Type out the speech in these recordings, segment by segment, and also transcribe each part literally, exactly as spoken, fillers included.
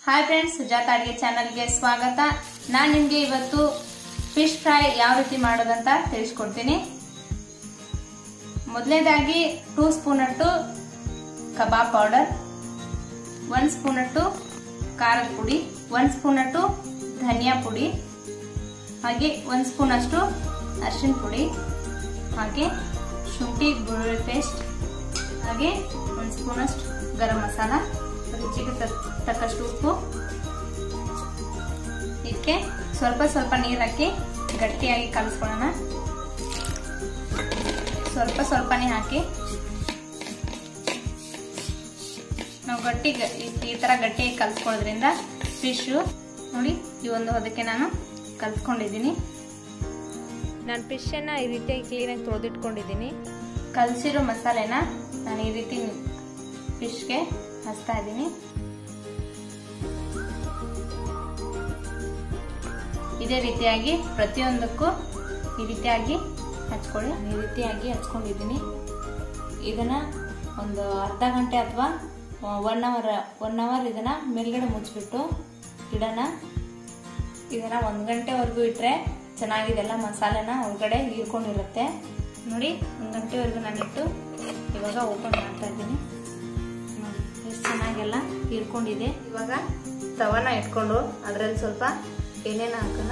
हाय friends Sujatha Adige channel गे स्वागत। नान निಮಗೆ ಇವತ್ತು ಫಿಶ್ ಫ್ರೈ ಯಾವ ರೀತಿ ಮಾಡೋದಂತ ತಿಳಿಸಿಕೊಡ್ತೀನಿ। ಮೊದಲನೇದಾಗಿ टू ಸ್ಪೂನ್ ಅಷ್ಟು ಕಬಾಬ್ ಪೌಡರ್, वन ಸ್ಪೂನ್ ಅಷ್ಟು ಖಾರದ ಪುಡಿ, वन ಸ್ಪೂನ್ ಅಷ್ಟು ಧನಿಯಾ ಪುಡಿ, ಹಾಗೆ वन ಸ್ಪೂನ್ ಅಷ್ಟು ಅರಿಶಿನ ಪುಡಿ, ಹಾಗೆ ಶುಂಠಿ ಬೆಳ್ಳುಳ್ಳಿ ಪೇಸ್ಟ್, ಹಾಗೆ वन ಸ್ಪೂನ್ ಅಷ್ಟು ಗರಂ ಮಸಾಲ, ರುಚಿಗೆ ತಕ್ಕಷ್ಟು ಉಪ್ಪು, ಇದಕ್ಕೆ ಸ್ವಲ್ಪ ಸ್ವಲ್ಪ ನೀರು ಹಾಕಿ ಗಟ್ಟಿಯಾಗಿ ಕಲಸ್ಕೊಳ್ಳೋಣ। ಸ್ವಲ್ಪ ಸ್ವಲ್ಪನೇ ಹಾಕಿ ನಾವು ಗಟ್ಟಿ ಈ ತರ ಗಟ್ಟಿಯಾಗಿ ಕಲಸ್ಕೊಳ್ಳೋದ್ರಿಂದ ಫಿಶ್ ನೋಡಿ ಈ ಒಂದು ಹದಕ್ಕೆ ನಾನು ಕಲಸ್ಕೊಂಡಿದ್ದೀನಿ। ನಾನು ಫಿಶ್ ಅನ್ನ ಈ ರೀತಿಯಾಗಿ ಕ್ಲೀನಾಗಿ ತೊಳೆದಿಟ್ಕೊಂಡಿದ್ದೀನಿ। ಕಲಸಿರೋ ಮಸಾಲೆನ ನಾನು ಈ ರೀತಿ ಫಿಶ್ಗೆ ಹಚ್ತಾ ಇದ್ದೀನಿ। ಇದೇ ರೀತಿಯಾಗಿ ಪ್ರತಿಯೊಂದಕ್ಕೂ ಈ ರೀತಿಯಾಗಿ ಹಚ್ಕೊಳ್ಳಿ। ಈ ರೀತಿಯಾಗಿ ಹಚ್ಕೊಂಡಿದ್ದೀನಿ। ಇದನ್ನ ಒಂದು ಅರ್ಧ ಗಂಟೆ ಅಥವಾ ಒನ್ ಅವರ್ ಒನ್ ಅವರ್ ಇದನ್ನ ಮೇಲ್ಗಡೆ ಮುಚ್ಚಿಬಿಟ್ಟು ಇಡೋಣ। ಇದನ್ನ ಒಂದ್ ಗಂಟೆವರೆಗೂ ಇಟ್ರೆ ಚೆನ್ನಾಗಿದೆಲ್ಲ ಮಸಾಲೆನ ಒಳಗಡೆ ಹೀರ್ಕೊಂಡಿರುತ್ತೆ। ನೋಡಿ ಒಂದ್ ಗಂಟೆವರೆಗೂ ನಾನು ಇಟ್ಟು ಇವಾಗ ಓಪನ್ ಮಾಡ್ತಾ ಇದ್ದೀನಿ। ನೋಡಿ ಎಷ್ಟು ಚೆನ್ನಾಗೆಲ್ಲ ಹೀರ್ಕೊಂಡಿದೆ। ಇವಾಗ ತವನ ಇಟ್ಕೊಂಡು ಅದರಲ್ಲಿ ಸ್ವಲ್ಪ ಏನೇನು ಹಾಕೋಣ।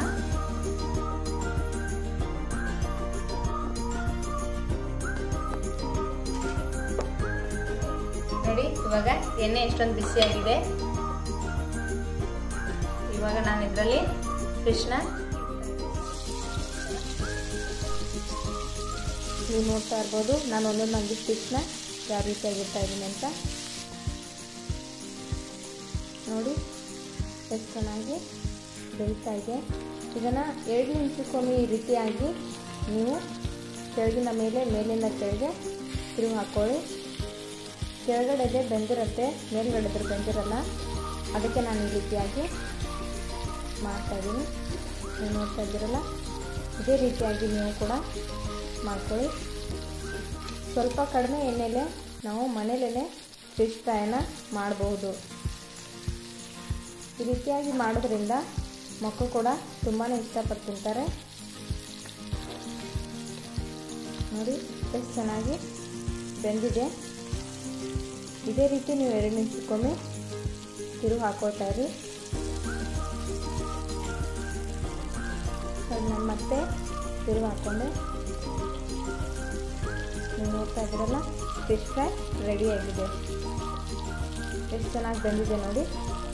ನೋಡಿ ಇವಾಗ ಎಣ್ಣೆ ಎಷ್ಟೊಂದು ಬಿಸಿ ಆಗಿದೆ। ಇವಾಗ ನಾನು ಇದರಲ್ಲಿ ಫಿಶ್ನ ನೀವು ನೋಡ್ತಾ ಇರ್ಬೋದು ನಾನು ಒಂದೊಂದು ಫಿಶ್ನ ಯಾವ ರೀತಿಯಾಗಿರ್ತಾ ಇದ್ದೀನಿ ಅಂತ। ನೋಡಿ ಎಷ್ಟು ಚೆನ್ನಾಗಿ ಬೇಯ್ತಾ ಇದೆ। ಇದನ್ನು ಎರಡು ನಿಮಿಷಕ್ಕೊಮ್ಮೆ ಈ ರೀತಿಯಾಗಿ ನೀವು ಕೆಳಗಿನ ಮೇಲೆ ಮೇಲಿನ ಕೆಳಗೆ ತಿರುವು ಹಾಕ್ಕೊಳ್ಳಿ। ಕೆಳಗಡೆದೆ ಬೆಂದಿರುತ್ತೆ, ಮೇಲ್ಗಡೆದ್ರೆ ಬೆಂದಿರಲ್ಲ, ಅದಕ್ಕೆ ನಾನು ಈ ರೀತಿಯಾಗಿ ಮಾಡ್ತಾಯಿದ್ದೀನಿ। ನೀವು ನೋಡ್ತಾ ಇದ್ದೀರಲ್ಲ, ಇದೇ ರೀತಿಯಾಗಿ ನೀವು ಕೂಡ ಮಾಡ್ಕೊಳ್ಳಿ। ಸ್ವಲ್ಪ ಕಡಿಮೆ ಎಣ್ಣೆಲೆ ನಾವು ಮನೇಲೇ ಫಿಶ್ ಫ್ರೈನ ಮಾಡಬಹುದು। ಈ ರೀತಿಯಾಗಿ ಮಾಡೋದ್ರಿಂದ ಮಕ್ಕಳು ಕೂಡ ತುಂಬಾ ಇಷ್ಟಪಟ್ಟು ತಿಂತಾರೆ। ನೋಡಿ ಎಷ್ಟು ಚೆನ್ನಾಗಿ ಬೆಂದಿದೆ। ಇದೇ ರೀತಿ ನೀವು ಎರಡು ನಿಮಿಷಕ್ಕೊಮ್ಮೆ ತಿರುವು ಹಾಕೊಳ್ತಾ ಇರಿ। ನಾನು ಮತ್ತೆ ತಿರುವು ಹಾಕ್ಕೊಂಡೆ। ನೀವು ನೋಡ್ತಾ ಇದ್ದೀರಲ್ಲ, ಫಿಶ್ ಫ್ರೈ ರೆಡಿ ಆಗಿದೆ। ಎಷ್ಟು ಚೆನ್ನಾಗಿ ಬೆಂದಿದೆ ನೋಡಿ,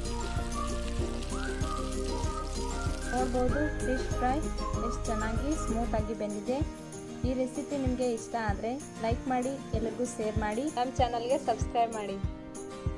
ನೋಡ್ಬೋದು ಫಿಶ್ ಫ್ರೈ ಎಷ್ಟು ಚೆನ್ನಾಗಿ ಸ್ಮೂತಾಗಿ ಬೆಂದಿದೆ। ಈ ರೆಸಿಪಿ ನಿಮಗೆ ಇಷ್ಟ ಆದರೆ ಲೈಕ್ ಮಾಡಿ, ಎಲ್ಲರಿಗೂ ಶೇರ್ ಮಾಡಿ, ನಮ್ಮ ಚಾನಲ್ಗೆ ಸಬ್ಸ್ಕ್ರೈಬ್ ಮಾಡಿ।